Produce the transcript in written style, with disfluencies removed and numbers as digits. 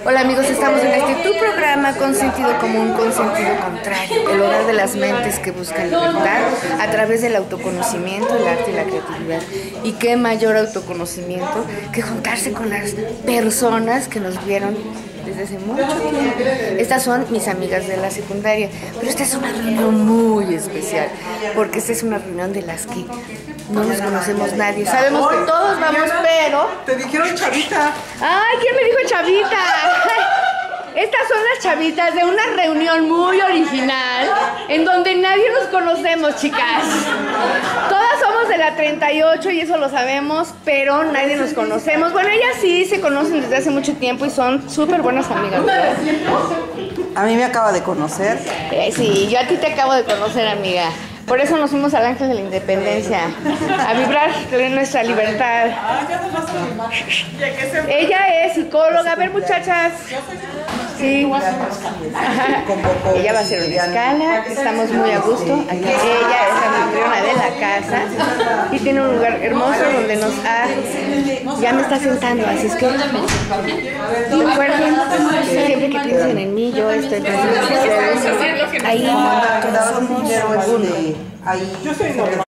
Hola amigos, estamos en tu programa con sentido común, con sentido contrario, el hogar de las mentes que buscan libertad a través del autoconocimiento, el arte y la creatividad. Y qué mayor autoconocimiento que juntarse con las personas que nos vieron desde hace mucho tiempo. Estas son mis amigas de la secundaria, pero esta es una reunión muy especial, porque esta es una reunión de las que no nos conocemos nadie. Sabemos que todos vamos, pero... Te dijeron chavita. ¡Ay! ¿Quién me dijo chavita? Estas son las chavitas de una reunión muy original en donde nadie nos conocemos, chicas. Todas somos de la 38 y eso lo sabemos, pero nadie nos conocemos. Bueno, ellas sí se conocen desde hace mucho tiempo y son súper buenas amigas, ¿verdad? A mí me acaba de conocer. Sí, yo a ti te acabo de conocer, amiga. Por eso nos fuimos al Ángel de la Independencia, a vibrar de nuestra libertad. Ella es psicóloga. A ver, muchachas. Sí. Ella va a hacer una escala. Estamos muy a gusto. Aquí ella es la anfitriona de la casa y tiene un lugar hermoso donde nos ha... Ya me está sentando, así es que recuerden que siempre que piensen en mí, yo estoy pensando en ustedes. Ahí todos somos uno.